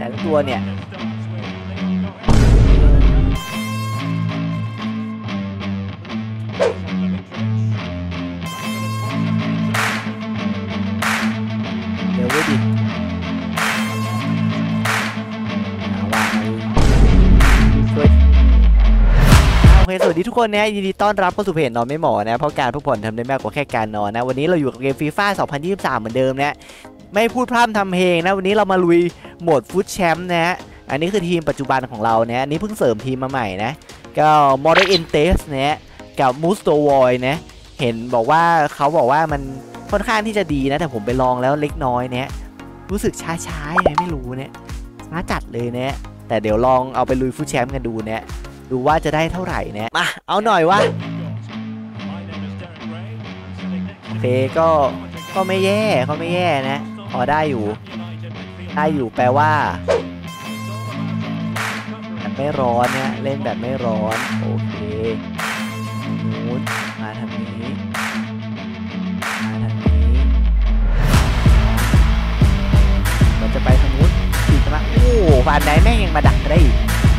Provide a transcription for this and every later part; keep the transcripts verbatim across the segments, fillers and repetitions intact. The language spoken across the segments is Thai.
แต่ละตัวเนี่ยเดี๋ยวไว้ดิว่าช่วยโอเคสวัสดีทุกคนนะยินดีต้อนรับเข้าสู่เพจนอนไม่หมอนะเพราะการพักผ่อนทำได้มากกว่าแค่การนอนนะวันนี้เราอยู่กับเกมฟีฟ่าสองพันยี่สิบสามเหมือนเดิมนะไม่พูดพร่ำทำเพลงนะวันนี้เรามาลุยโหมดฟุตแชมป์นะฮะอันนี้คือทีมปัจจุบันของเรานะอันนี้เพิ่งเสริมทีมมาใหม่นะก็มอร์เดอร์เอนเตสนะกับมูสโตวอยนะเห็นบอกว่าเขาบอกว่ามันค่อนข้างที่จะดีนะแต่ผมไปลองแล้วเล็กน้อยเนี่ยรู้สึกช้าๆยังไม่รู้เนี่ยช้าจัดเลยเนี่ยแต่เดี๋ยวลองเอาไปลุยฟุตแชมป์กันดูเนี่ยดูว่าจะได้เท่าไหร่เนี่ยมาเอาหน่อยวะโอเคก็ก็ไม่แย่ก็ไม่แย่นะพอได้อยู่ได้อยู่แปลว่าแบบไม่ร้อนเนี่ยเล่นแบบไม่ร้อนโอเคนู้นมาทางนี้มาทางนี้มันจะไปทางนู้นอีกนะโอ้ฟานไดแม่งยังมาดักได้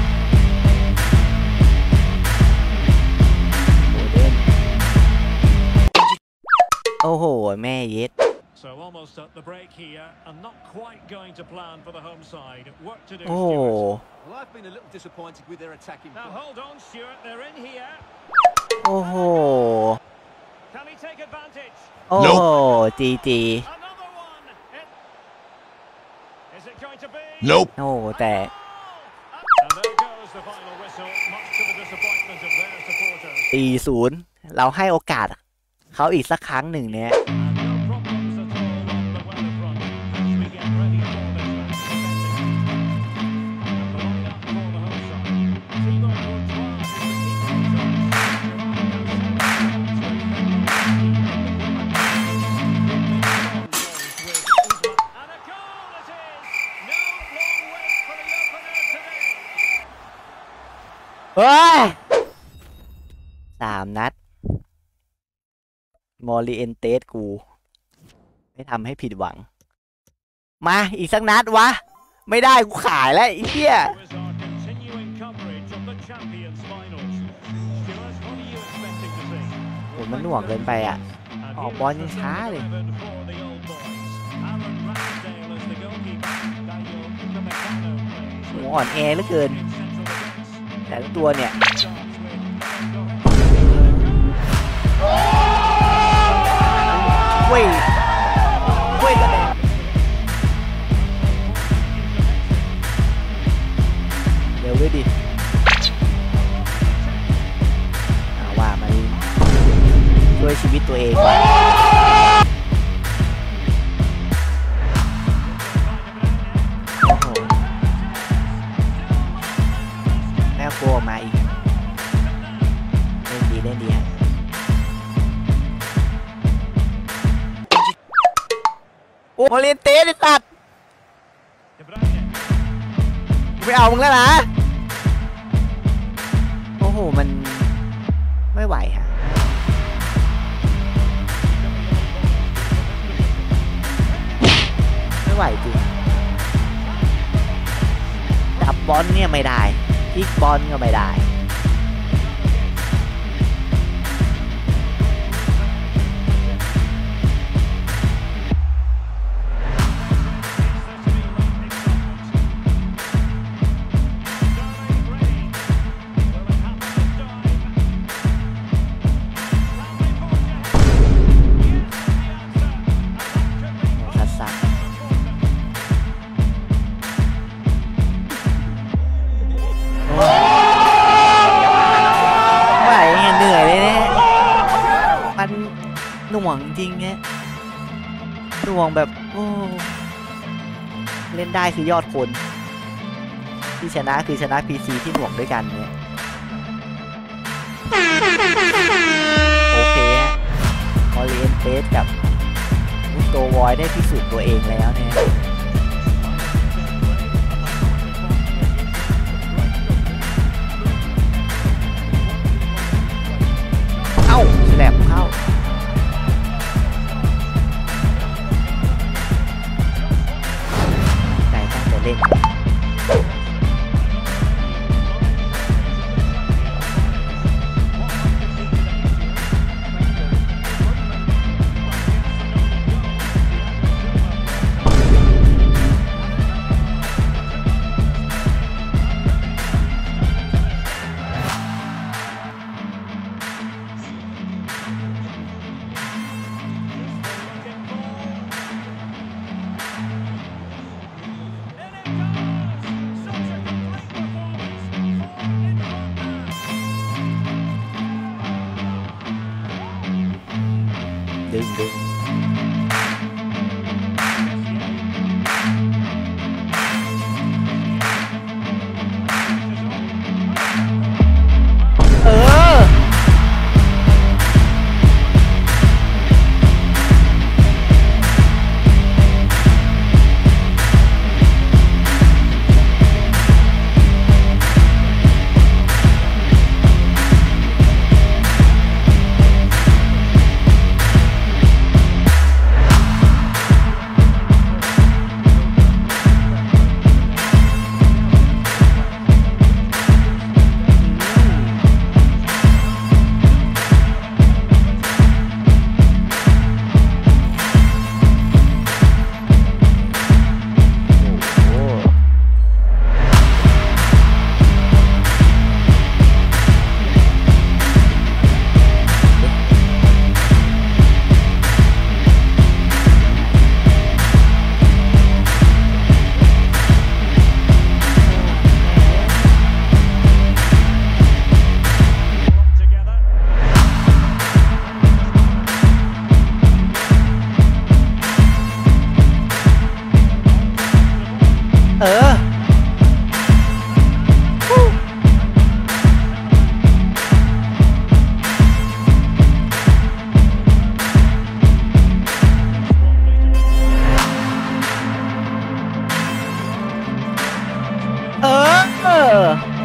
โอ้โหแม่เย็ด So almost at the break here and not quite going to plan for the home side. Work to do. Oh. Well, I've been a little disappointed with their attacking. Now hold on, Stuart. They're in here. โอ้โห Can he take advantage? โอ้โหจีจี Another one. It... Is it going to be? Nope. โอ้แต่ And there goes the final whistle, much to the disappointment of their supporters. สี่ศูนย์เราให้โอกาสเขาอีกสักครั้งหนึ่งเนี่ยเฮ้ยสามนัดมอริเอนเตสกูไม่ทำให้ผิดหวังมาอีกสักนัดวะไม่ได้กูขายแล้วไอ้เหี้ยโหมันหน่วงเกินไปอ่ะออกบอลยังช้าเลยหัวอ่อนแอเหลือเกินแต่ละตัวเนี่ยเว้ยเว้ยกันเลยเดี๋ยวเว้ยดิว่ามันช่วยชีวิตตัวเองว่ะโอ้โหแม่กลัวมาอีกเล่นดีเล่นดีฮะโอ้โหเล่นเตะไอ้สัตว์ไม่เอามึงแล้วนะโอ้โหมันไม่ไหวฮะไม่ไหวจริงจับบอลเนี่ยไม่ได้พลิกบอลก็ไม่ได้หน่วงจริงเนี่ยหน่วงแบบโอ้เล่นได้คือยอดคนที่ชนะคือชนะ พี ซี ที่หน่วงด้วยกันเนี่ยโอเคฮะออริเอนเตสกับมุสโตวอยได้พิสูจน์ตัวเองแล้วเนี่ยเอ้าแหลมเข้าใจตั้งแต่เล่นดึงดึงเออเออเออเออ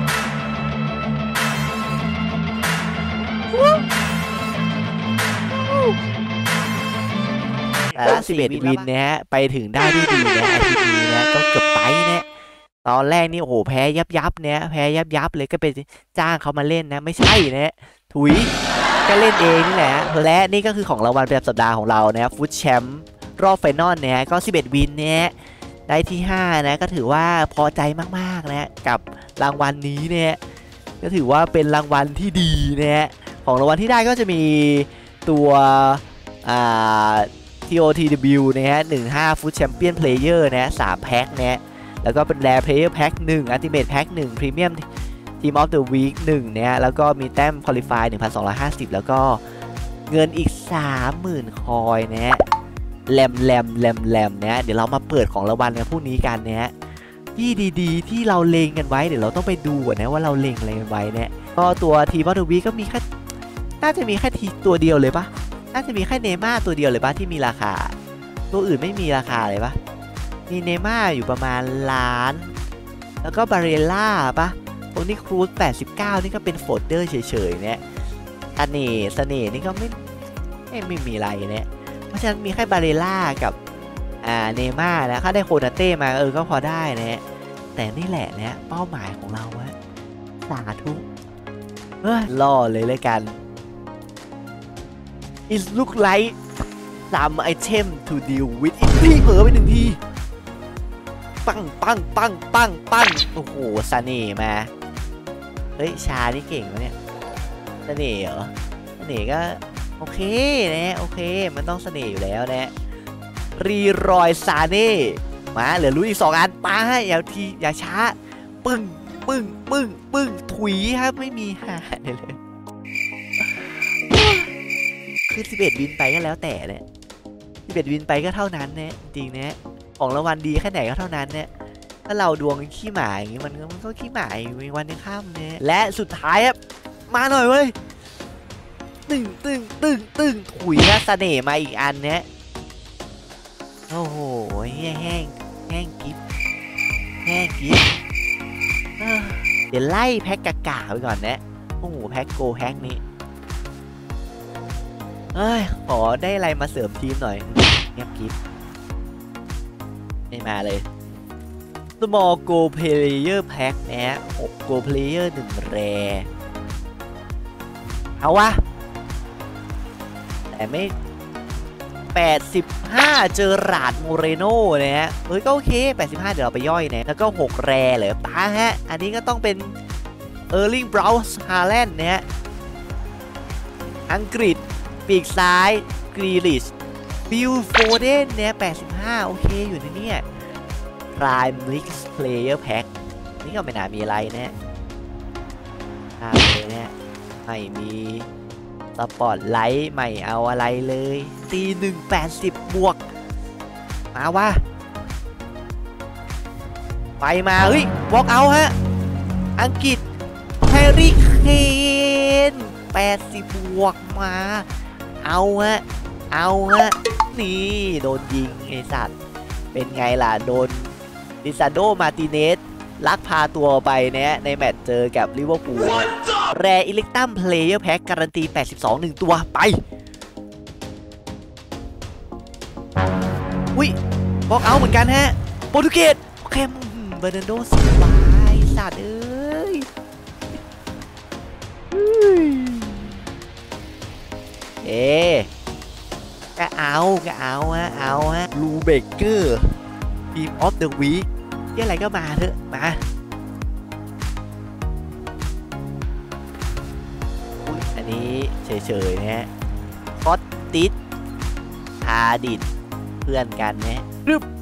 แต่ละสิบเอ็ดวินนะฮะไปถึงได้ด้วยดีนะอาทิตย์นี้นะก็เกือบไปเนี่ยตอนแรกนี่โอ้โหแพ้ยับยับเนี่ยแพ้ยับยับเลยก็ไปจ้างเขามาเล่นนะไม่ใช่นะถุยก็เล่นเองนี่แหละและนี่ก็คือของรางวัลประจำสัปดาห์ของเรานะฟุตแชมป์รอบไฟนอลเนี่ยก็สิบเอ็ดวินเนี่ยได้ที่ห้านะก็ถือว่าพอใจมากๆนะกับรางวัลนี้เนี่ยก็ถือว่าเป็นรางวัลที่ดีนะของรางวัลที่ได้ก็จะมีตัวอ่า ที โอ ที ดับเบิลยู นะฮะหนึ่งห้า Food Champion Player นะสามแพ็คนะแล้วก็เป็น Rare Player Pack หนึ่ง Ultimate Pack หนึ่ง Premium Team of the Week หนึ่งนะแล้วก็มีแต้ม Qualify หนึ่งพันสองร้อยห้าสิบ แล้วก็เงินอีก สามหมื่น คอยนะแลมแลมแลมแลมนะเดี๋ยวเรามาเปิดของรางวัลกันพวกนี้กันนะที่ดีๆที่เราเล็งกันไว้เดี๋ยวเราต้องไปดูก่อนนะว่าเราเล็งอะไรกันไว้เนี่ยก็ตัว Team of the Week ก็มีแค่น่าจะมีแค่ทีตัวเดียวเลยปะน่าจะมีแค่เนม่าตัวเดียวเลยปะที่มีราคาตัวอื่นไม่มีราคาเลยปะมีเนม่าอยู่ประมาณล้านแล้วก็บาเรล่าปะตรงนี้ครูซแปดสิบเก้านี่ก็เป็นโฟลเดอร์เฉยๆเนี่ยเสน่ห์เสน่ห์นี่ก็ไม่ไม่ไม่มีอะไรเนี่ยเพราะฉะนั้นมีแค่บาเรล่ากับอ่าเนม่านะถ้าได้โคนาเต้มาเออก็พอได้นะแต่นี่แหละเนี่ยเป้าหมายของเราอะสาธุเฮ้ยล่อเลยเลยกันIt look like some item to deal with อีกทีเผลอไปหนึ่งทีปังปังปังปังปังโอ้โหเสน่ห์มาเฮ้ยชานี่เก่งวะเนี่ยเสน่ห์เหรอเสน่ห์ก็โอเคนะโอเคมันต้องเสน่ห์อยู่แล้วนะรีรอยซาเน่มาเหลือรู้อีกสองอันป้าอย่าทีอย่าช้าปึ้งปึ้งปึ้งปึ้งถุยครับไม่มีหาเลยคือสิบเอ็ดวินไปก็แล้วแต่เนี่ยสิบเอ็ดวินไปก็เท่านั้นเนี่ยจริงเนี่ยของรางวัลดีแค่ไหนก็เท่านั้นเนี่ยถ้าเราดวงขี้หมาอย่างงี้มันก็มันก็ขี้หมาในวันในค่ำเนี่ยและสุดท้ายครับมาหน่อยเว้ยตึงตึงตึงตึงถุยนะเสน่ห์มาอีกอันเนี่ยโอ้โหแห้งแห้งแห้งกิ๊บแห้งกิ๊บเดี๋ยวไล่แพ็กกากๆไปก่อนนะโอ้โหแพ็กโกแพ็กนี้เอ้ยขอได้อะไรมาเสริมทีมหน่อยเงียบกิ๊บไม่มาเลย small go player pack นะฮะหก go player หนึ่งแรเอาวะแต่ไม่แปดสิบห้าเจอราดโมเรโน่นะฮะเฮ้ยก็โอเคแปดสิบห้าเดี๋ยวเราไปย่อยนะแล้วก็หกแรเลยป้าฮะอันนี้ก็ต้องเป็นเออร์ลิงบราวส์ฮาแลนด์นะฮะอังกฤษปีกซ้ายกรีลิชบิลโฟเดนเนี่ยแปดสิบห้าโอเคอยู่ในนี้พรายมิกซ์เพลเยอร์แพ็คนี่ก็ไม่น่ามีอะไรนะน่าเลยเนี่ยไม่มีสปอตไลท์ไม่เอาอะไรเลยตีหนึ่งแปดสิบบวกมาว่าไปมาเฮ้ยวอล์กเอาฮะอังกฤษแฮร์รี่เคนแปดสิบบวกมาเอาฮะเอาฮะนี่โดนยิงไอสัตว์เป็นไงล่ะโดนดิซาโดมาติเนสลักพาตัวไปเนี่ยในแมตช์เจอกับลิเวอร์พูลแรอิเล็กตัมเพลเยอร์แพ็คการันตีแปดสิบสอง หนึ่งตัวไปอุ้ยบอกเอาเหมือนกันฮะโปรตุเกสโอเคเบอร์นันโดสบายสัตว์เอ้ยเอ๊ก็เอาก็เอาฮะเอาฮะลูเบเกอร์ทีมออฟเดอะวีคยังอะไรก็มาเถอะมาอุ้ยอันนี้เฉยๆนะฮะคอตติสฮาดิดเพื่อนกันนะรึบ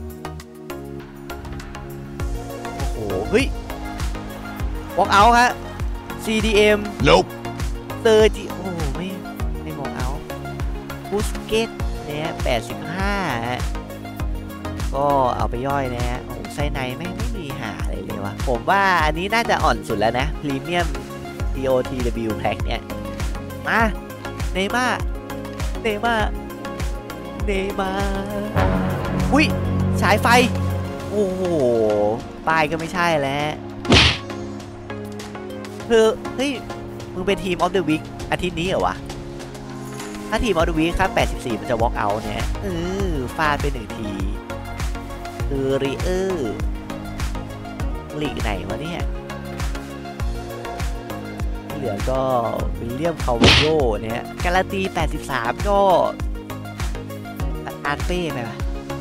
โอ้โหเฮ้ยวอล์กเอาฮะ ซี ดี เอ็ม Nope เตอร์จิโอ้ไม่ไม่วอล์กเอาบูสเกตเนี่ยแปดสิบห้าฮะก็เอาไปย่อยนะฮะโอ้ไส้ในไม่ไม่มีหาอะไรเลยวะผมว่าอันนี้น่าจะอ่อนสุดแล้วนะพรีเมียม ที โอ ที ดับเบิลยู แพ็คเนี่ยมาเนม่าเนม่าเนม่าอุ้ยฉายไฟโอ้โหป้ายก็ไม่ใช่แล้วคือเฮ้ยมึงเป็นทีมออฟเดอะวีคอาทิตย์นี้เหรอวะถ้าทีมออฟเดอะวีคครับแปดสิบสี่มันจะวอล์กเอาท์เนี่ยเออฟาดไปหนึ่งทีคือรีเออร์ลีกไหนวะเนี่ยที่เหลือก็วิลเลียมคาร์วาโยเนี่ยการันตีแปดสิบสามก็อาร์เป้ไปปะ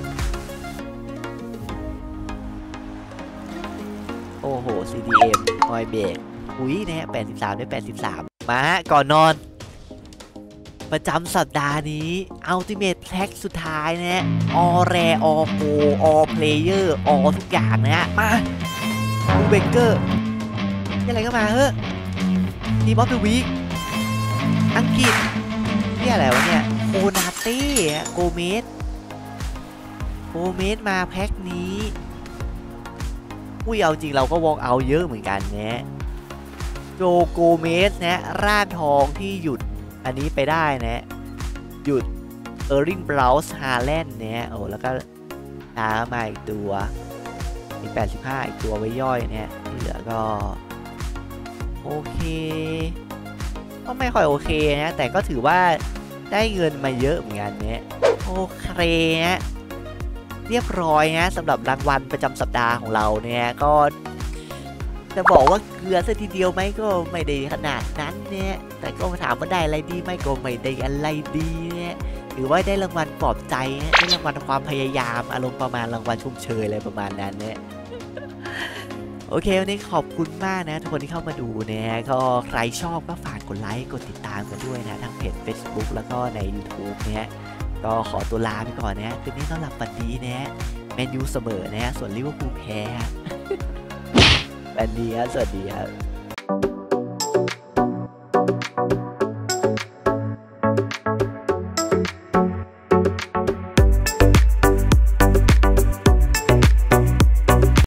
โอ้โห ซี ดี เอ็ม ฮอยเบกอุ้ยเนี่ยแปดสิบสามได้แปดสิบสามมาก่อนนอนประจำสัปดาห์นี้ Ultimate Pack สุดท้ายนะออแรออโกออเพลเยอร์ออทุกอย่างนะฮะมาบูเบเกอร์นี่อะไรก็มาเฮ้ยทีมออฟเดอะวีคอังกฤษนี่อะไรวะเนี่ยโคนาเต้โกเมสโกเมสมาแพ็คนี้อุ้ยเอาจริงเราก็วอล์กเอาเยอะเหมือนกันเนี่ยโจโกเมสนะร่างทองที่หยุดอันนี้ไปได้นะหยุดเออร์ลิงบราวส์ฮาแลนด์เนี่ยโอ้แล้วก็ตามมาอีกตัวมีแปดสิบห้าอีกตัวไว้ย่อยเนี่ยที่เหลือก็โอเคก็ไม่ค่อยโอเคนะแต่ก็ถือว่าได้เงินมาเยอะเหมือนกันเนี่ยโอเคนะเรียบร้อยนะสำหรับรางวัลประจำสัปดาห์ของเราเนี่ยก็จะบอกว่าเกลือซะทีเดียวไหมก็ไม่ได้ขนาดนั้นเนี่ยแต่ก็ถามว่าได้อะไรดีไหมก็ไม่ได้อะไรดีเนี่ยถือว่าได้รางวัลปลอบใจได้รางวัลความพยายามอารมณ์ประมาณรางวัลชุ่มเชยอะไรประมาณนั้นเนี่ยโอเควันนี้ขอบคุณมากนะทุกคนที่เข้ามาดูเนี่ยก็ใครชอบก็ฝากกดไลค์กดติดตามกันด้วยนะทั้งเพจ Facebook แล้วก็ใน YouTube เนี่ยก็ขอตัวลาไปก่อนนะคืนนี้ต้อนรับฝันดีนะแมนยูเสมอนะส่วนลิเวอร์พูลแพ้สวัสดีครับสวัสดีครับ